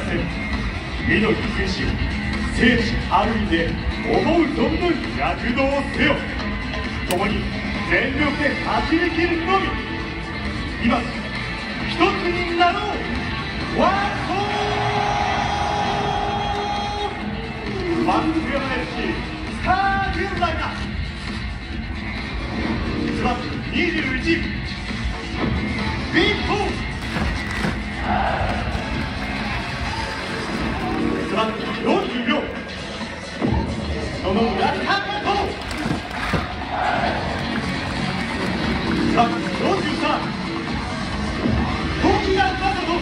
せん。緑戦士よ、生死ある意味で思う存分躍動せよ。共に全力で走り切るのみ。今一つになろう。ワンコーワンクヤマ FC スター軍団だ。スラップ21ビットスラップ40秒その裏にハットスラップ43時がバトル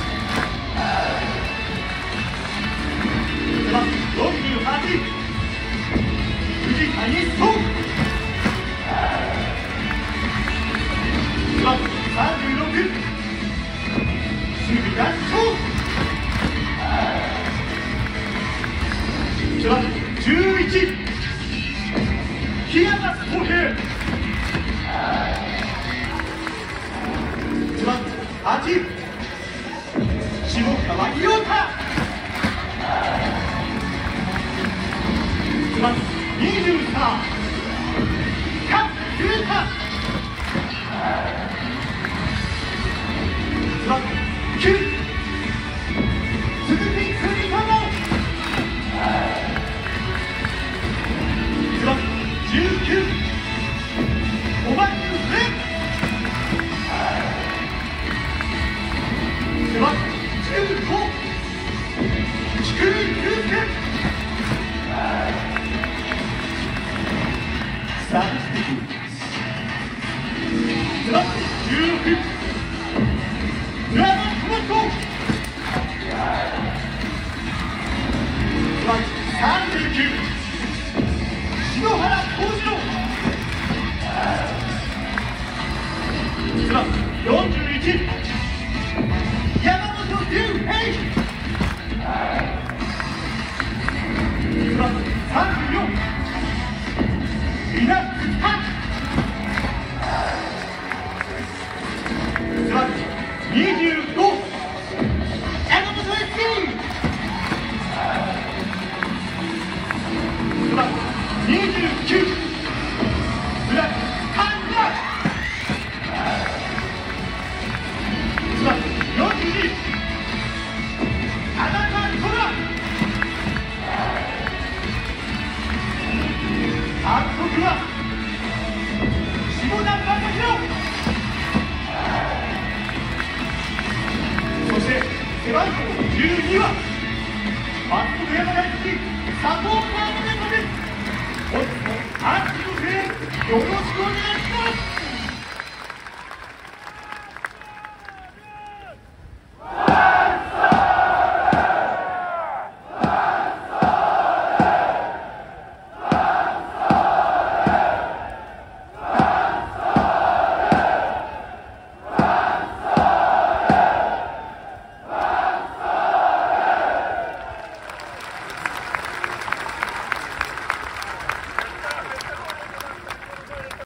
スラップ48藤谷壮スラップ36杉田翔スラップ11檜山浩平スラップ8下川亮太スラップ23勝裕太スラップ9鈴木邦友スラップ19小林蓮スラップ15菊井祐介スラップ16村山智彦スラップ39篠原幸次郎スラップ41山本龍平スラップ34稲塚スラップ25山本 SC スラップ29村上神スラップ42田中虎監督は下田正宏そして背番号12は松本山大好きサポーターのメンバーです。本日も熱きご声援よろしく